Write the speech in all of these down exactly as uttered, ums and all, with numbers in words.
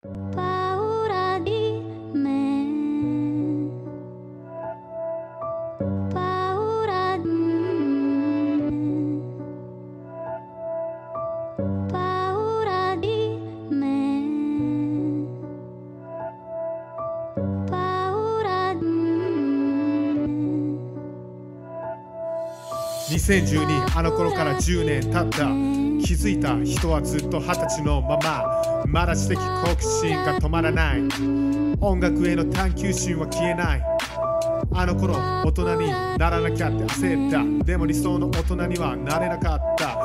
Paura di me, paura di me, paura di me, paura di me。 にせんじゅうにあの頃からじゅうねん経った。気づいた人はずっと二十歳のまま。まだ知的好奇心が止まらない。音楽への探求心は消えない。あの頃大人にならなきゃって焦った。でも理想の大人にはなれなかった。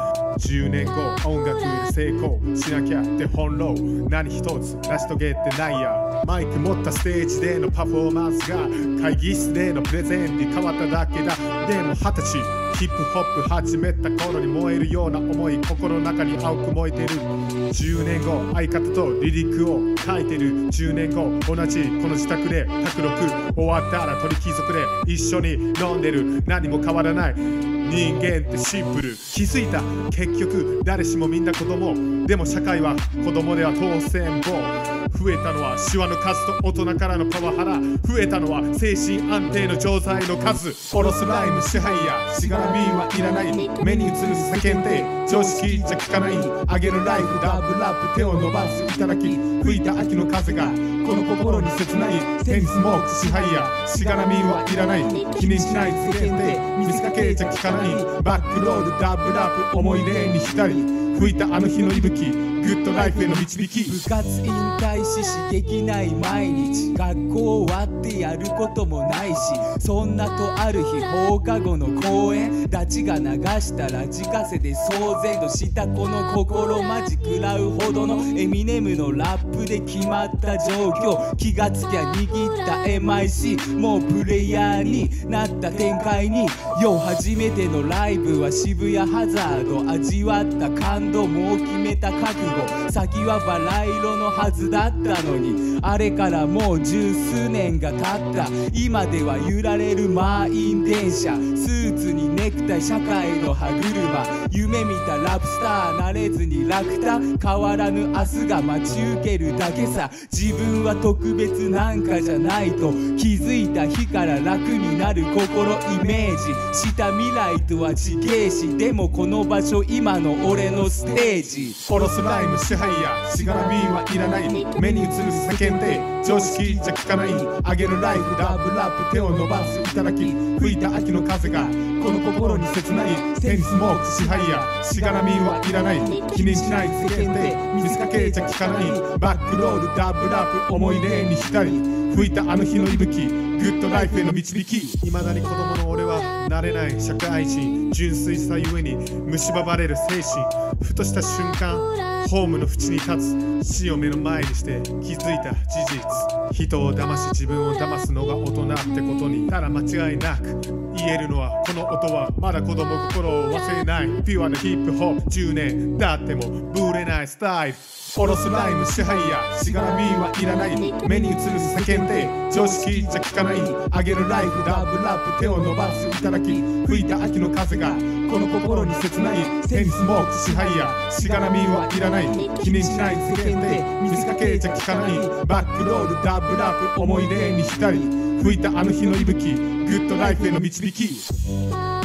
じゅうねんご音楽で成功しなきゃって翻弄。何一つ成し遂げてないや。マイク持ったステージでのパフォーマンスが会議室でのプレゼンに変わっただけだ。でも二十歳ヒップホップ始めた頃に燃えるような思い心の中に青く燃えてる。じゅうねんご相方とリリックを書いてる。じゅうねんご同じこの自宅で卓録終わったら鳥貴族で一緒に飲んでる。何も変わらない人間ってシンプル。気づいた結局誰しもみんな子供。でも社会は子供では当選簿。増えたのはシワの数と大人からのパワハラ。増えたのは精神安定の錠剤の数。おろすライム支配やしがらみはいらない。目に映る世間で常識じゃ聞かない。あげるライフラブラップ手を伸ばすいただき。吹いた秋の風がこの心に切ない。テニスモーク支配やしがらみはいらない。気にしない世間で水かけじゃ聞かない。バックロールダブラップ思い出に浸り。吹いたあの日の息吹グッドライフへの導き。 部活引退し刺激ない毎日。学校終わってやることもないし。そんなとある日放課後の公園ダチが流したラジカセで騒然としたこの心マジ食らうほどのエミネムのラップで決まった状況。気がつきゃ握った エムアイシー もうプレイヤーになった展開に。よ初めてのライブは渋谷ハザード。味わった感動もう決めた覚悟。先はバラ色のはずだったのに。あれからもう十数年が経った。今では揺られる満員電車。スーツにネクタイ社会の歯車。夢見たラップスターなれずに落胆。変わらぬ明日が待ち受けるだけさ。自分は特別なんかじゃないと気づいた日から楽になる心イメージした未来とは違えし。でもこの場所今の俺のステージ。 おろすライム支配やしがらみはいらない。目に映る世間で常識じゃ聞かない。あげるライフラブラップ手を伸ばすいただき。吹いた秋の風がこの心に切ない。テニスモーク支配やしがらみはいらない。気にしない世間で水かけじゃ聞かない。バックロールダブラップ思い出に浸り。吹いたあの日の息吹グッドライフへの導き。未だに子供の俺はなれない社会人。純粋さゆえに蝕まれる精神。ふとした瞬間ホームの淵に立つ。死を目の前にして気づいた事実。人を騙し自分を騙すのが大人ってことにただ間違いなく言えるのはこの音はまだ子供心を忘れない。ピュアなヒップホップじゅうねん経ってもブレないスタイル。おろすライム支配やしがらみはいらない。目に映る世間で常識じゃ聞かない。あげるライフラブラップ手を伸ばすいただき。吹いた秋の風がこの心に切ない。テニスモーク支配やしがらみはいらない。気にしない世間で水かけじゃ聞かない。バックロールダブラップ思い出に浸り。吹いたあの日の息吹グッドライフへの導き。